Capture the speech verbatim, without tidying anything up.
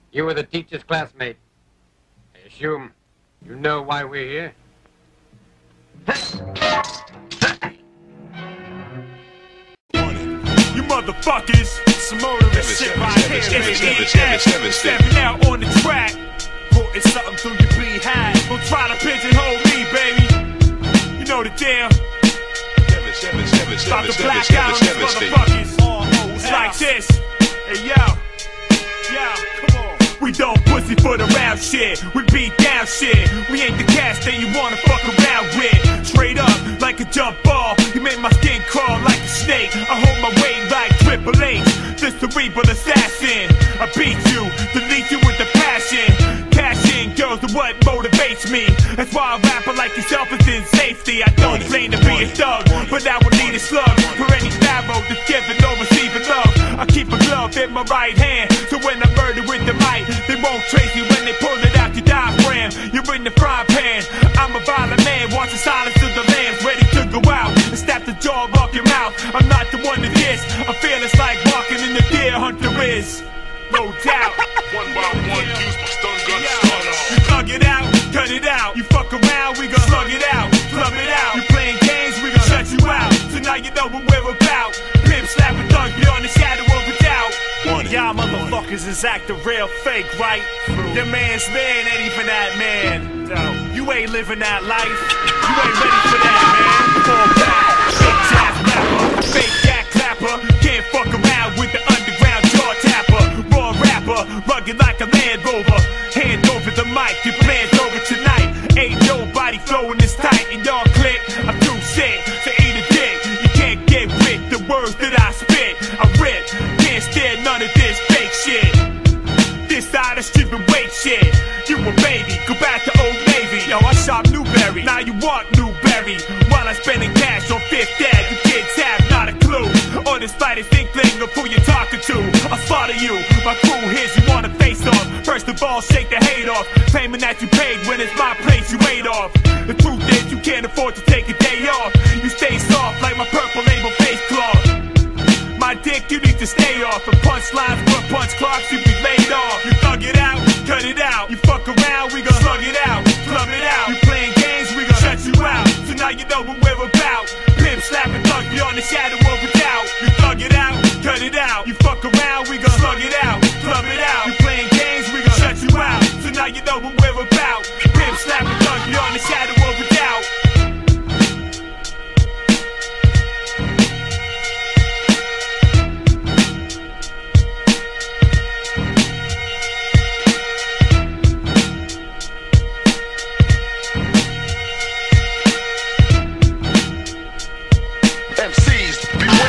You were the teacher's classmate. I assume you know why we're here? You motherfuckers, some motorist shit right here. Stepping out on the track, putting something through your behind. Don't try to pigeonhole me, baby. You know the deal. Stop the black out on these motherfuckers. It's like this. Hey yo, yo, come on. We don't pussy for the round shit. We beat down shit. We ain't the cast that you wanna fuck around with. Straight up like a jump ball. You make my skin crawl like a snake. I hold my weight like Triple H. This cerebral assassin. I beat you, delete you with the passion. Cash in, girls are what motivates me. That's why a rapper like yourself is in safety. I don't claim to be a thug, but I will need a slug for any sparrow that's giving or receiving love. I keep a glove in my right hand, so when I murder with the mic, they won't trace you when they pull it out your diaphragm. You're in the frying pan. I'm a violent man, watch the silence of the lambs, ready to go out and snap the jaw off your mouth. I'm not the one to diss. I feel it's like walking in the deer hunter is. No doubt. One by one, use my stun gun to start off. You thug it out, cut it out. You fuck around, we gon' slug it out, club it out. You playing games, we gon' shut you out. So now you know what we're about. Pimp slapping thugs beyond the shadow of a doubt. Y'all motherfuckers is acting real fake, right? Your man's man ain't even that man. You ain't living that life. You ain't ready for that, man. Fall back, fake jazz rapper, fake yak clapper. Can't fuck around with the underground jaw tapper. Raw rapper, rugged like a Land Rover. Hand over the mic, your plan's over tonight. Ain't nobody flowing this tight, and y'all click. I'm too sick to eat a dick. You can't get with the words that I spit. I rip, can't stand none of this fake shit. This side of stripping weight shit. You a baby, go back to Old Navy. Yo, I shop Newberry, now you want Newberry. While I'm spending cash on Fifth Ave, you kids have not a clue. Or this fight is inkling of who you're talking to. I'll slaughter you, my crew here's you wanna face off. First of all, shake the hate off, claiming that you paid when it's my place you ate off. The truth is you can't afford to take a day off. You stay soft like my purple label face cloth. My dick, you need to stay off. The punchlines, but punch clocks, you be laid off. You thug it out, cut it out. You fuck around, we gon' slug it out, club it out. You playing games, we gon' shut you out. So now you know what we're about. Pimp slapping thugs beyond the shadow of a doubt. You thug it out, cut it out. You fuck around, we gon' slug it out, club it out. You playing games, we gon' shut you out. So now you know what we're about. Pimp slapping thugs beyond the shadow of a doubt. M Cs, beware.